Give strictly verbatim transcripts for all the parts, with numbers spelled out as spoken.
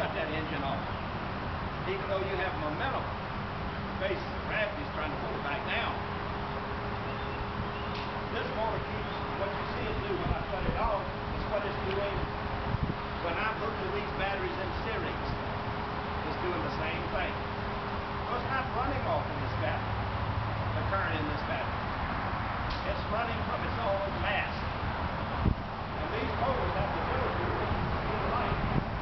shut that engine off. Even though you have momentum, base gravity is trying to pull it back down. This motor keeps, what you see it do when I shut it off, is what it's doing when I'm hooked to these batteries in series. It's doing the same thing. So it's not running off in this battery, the current in this battery. It's running from its own mass. And these motors have the ability to do the right.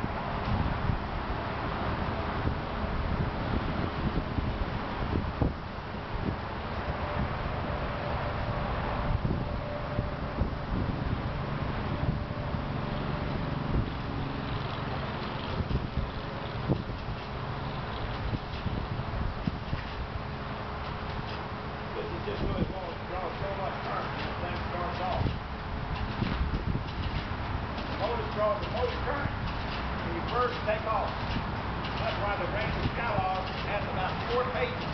This is just really going to draw so much current when the thing starts off. The motor draws the most current when you first take off. That's why the range catalog has about four pages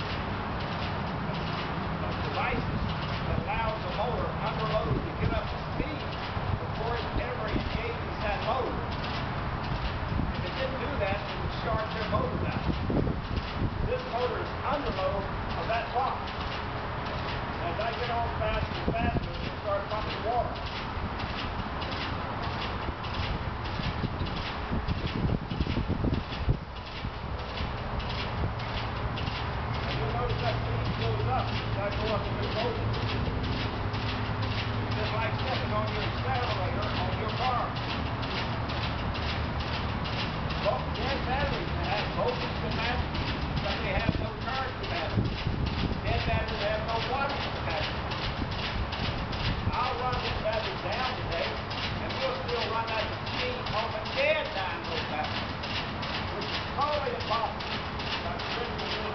of devices that allows the motor under load to get up to speed before it ever engages that load. If it didn't do that, it would start their motor down. This motor is under load of that clock. As I get on faster and faster, it starts pumping water. And you'll notice that speed goes up as I go up in the voltage. It's just like stepping on your accelerator on your car. Both dead batteries that have voltage capacity, but they have no charge capacity. Dead batteries have no water capacity. I'll run this battery down today, and we'll still run out of steam on the dead dynamo battery, which is totally impossible. That's pretty good.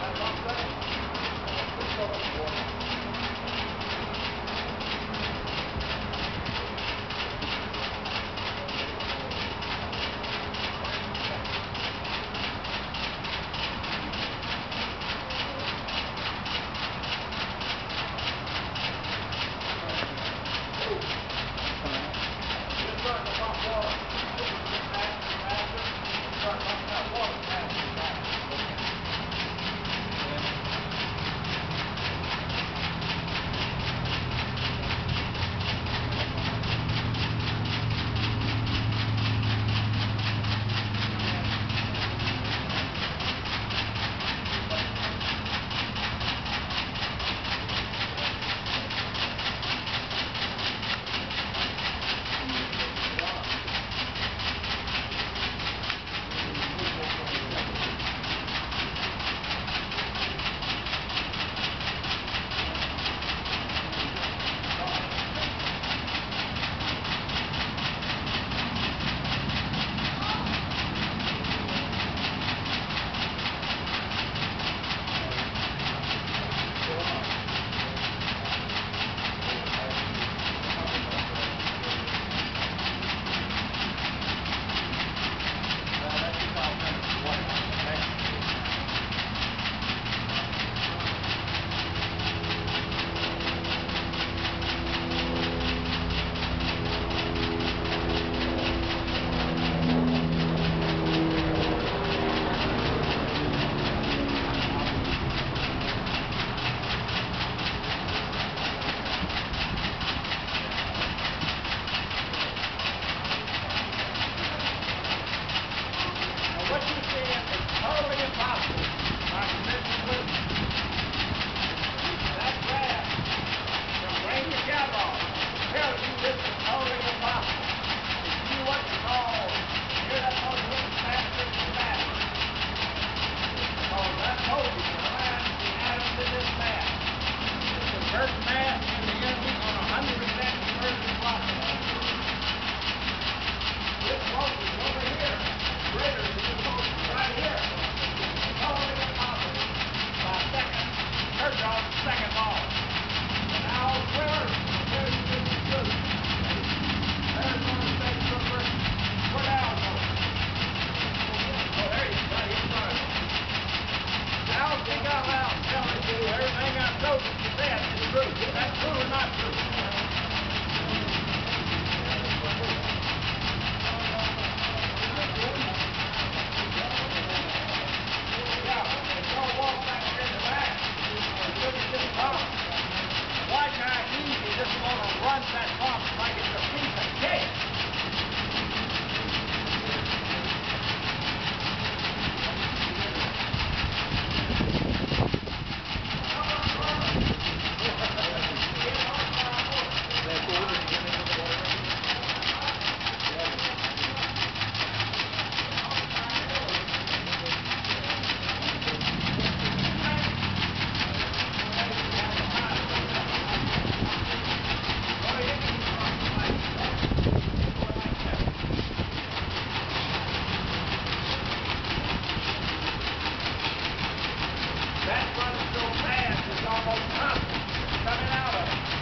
That's what I'm saying. runs that pump like it's a piece of cake. That's running so fast, it's almost coming, coming out of it.